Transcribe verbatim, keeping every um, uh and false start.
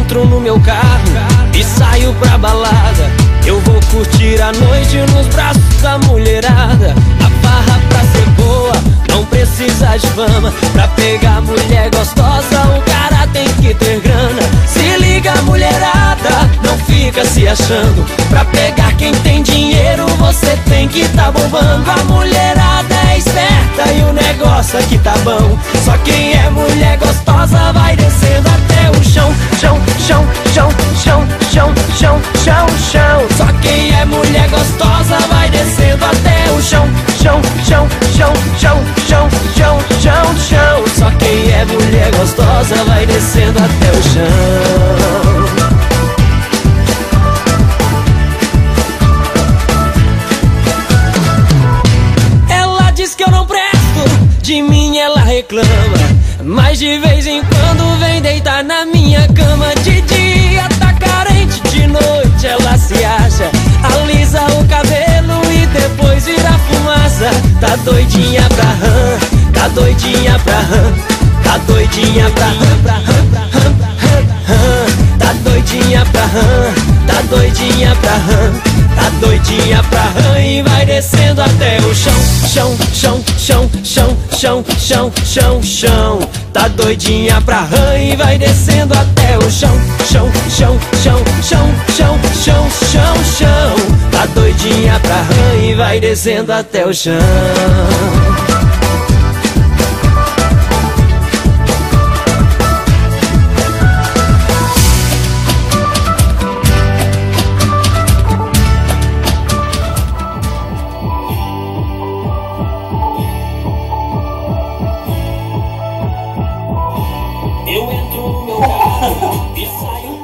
entro no meu carro e saio pra balada. Eu vou curtir a noite nos braços da mulherada. A farra pra ser boa não precisa de fama. Pra pegar mulher gostosa o cara tem que ter grana. Se liga, mulherada, não fica se achando. Pra pegar quem tem dinheiro você tem que tá bombando. A mulherada é esperta e o negócio aqui tá bom. Só quem é mulher gostosa vai descendo até o chão. Chão, chão, chão, chão, chão, chão, chão, chão. Só quem é mulher gostosa vai descendo até o chão. Chão, chão, chão, chão, chão, chão, chão, chão. Só quem é mulher gostosa vai descendo até o chão. Ela diz que eu não presto, de mim ela reclama, mas de vez em quando vem deitar na minha cama. De dia tá carente, de noite ela se acha, alisa o cabelo e depois vira fumaça. Tá doidinha pra rã, tá doidinha pra rã, tá doidinha pra rã, pra rã, pra rã, pra rã, rã. Tá doidinha pra rã, tá doidinha pra rã, tá doidinha pra rã e vai descendo até o chão. Chão, chão, chão, chão, chão, chão, chão, chão. Tá doidinha pra rã e vai descendo até o chão. Chão, chão, chão, chão, chão, chão, chão, chão. Tá doidinha pra rã e vai descendo até o chão. Eu entro no meu carro e saio